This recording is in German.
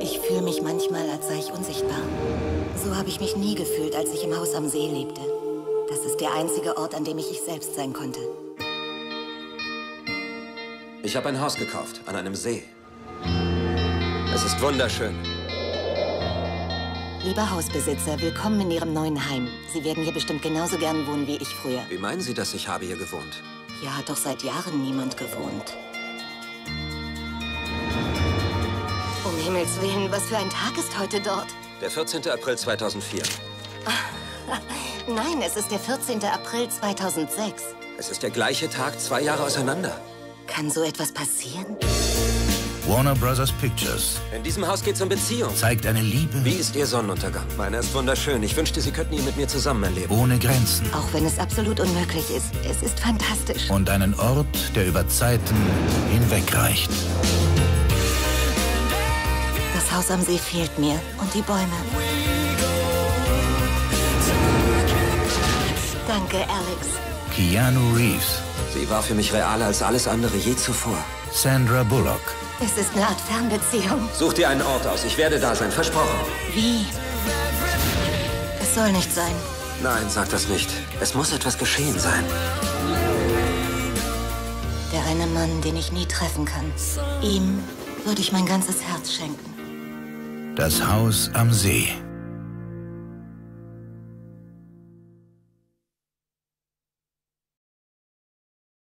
Ich fühle mich manchmal, als sei ich unsichtbar. So habe ich mich nie gefühlt, als ich im Haus am See lebte. Das ist der einzige Ort, an dem ich selbst sein konnte. Ich habe ein Haus gekauft, an einem See. Es ist wunderschön. Lieber Hausbesitzer, willkommen in Ihrem neuen Heim. Sie werden hier bestimmt genauso gern wohnen wie ich früher. Wie meinen Sie das? Ich habe hier gewohnt. Hier hat doch seit Jahren niemand gewohnt. Um Himmels Willen, was für ein Tag ist heute dort? Der 14. April 2004. Nein, es ist der 14. April 2006. Es ist der gleiche Tag, 2 Jahre auseinander. Kann so etwas passieren? Warner Bros. Pictures In diesem Haus geht es um Beziehung. zeigt eine Liebe Wie ist Ihr Sonnenuntergang? Meiner ist wunderschön. Ich wünschte, Sie könnten ihn mit mir zusammen erleben. ohne Grenzen Auch wenn es absolut unmöglich ist. Es ist fantastisch. und einen Ort, der über Zeiten hinwegreicht. Das Haus am See fehlt mir und die Bäume. Danke, Alex. Keanu Reeves, Sie war für mich realer als alles andere je zuvor. Sandra Bullock, Es ist eine Art Fernbeziehung. Such dir einen Ort aus. Ich werde da sein. Versprochen. Wie? Es soll nicht sein. Nein, sag das nicht. Es muss etwas geschehen sein. Der eine Mann, den ich nie treffen kann. Ihm würde ich mein ganzes Herz schenken. das Haus am See.